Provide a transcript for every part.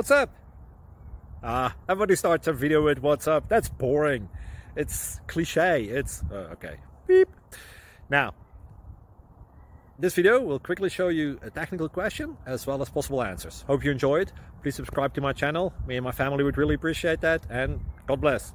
What's up? Everybody starts a video with what's up. That's boring. It's cliche. It's okay. Beep. Now, this video will quickly show you a technical question as well as possible answers. Hope you enjoyed. Please subscribe to my channel. Me and my family would really appreciate that, and God bless.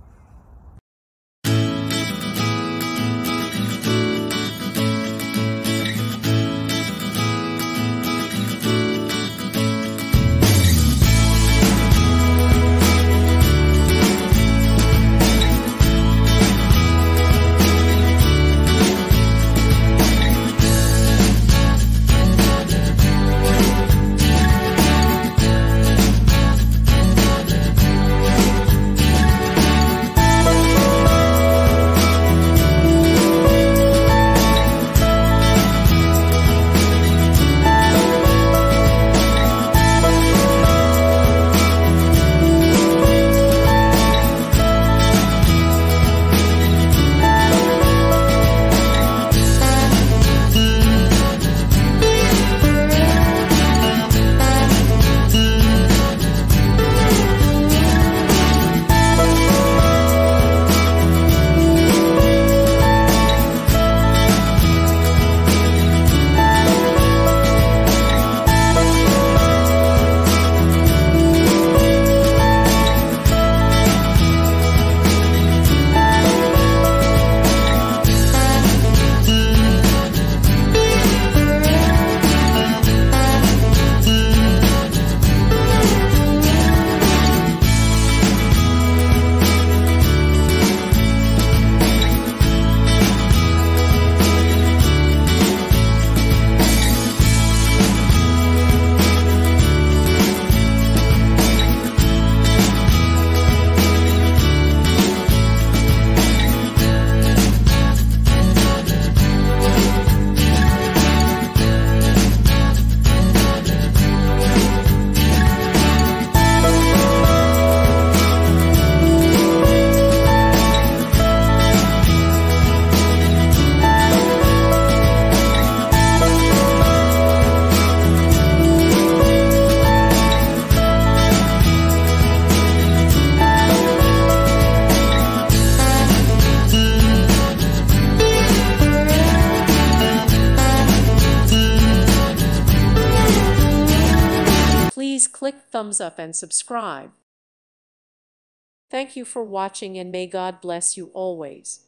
Please click thumbs up and subscribe. Thank you for watching, and may God bless you always.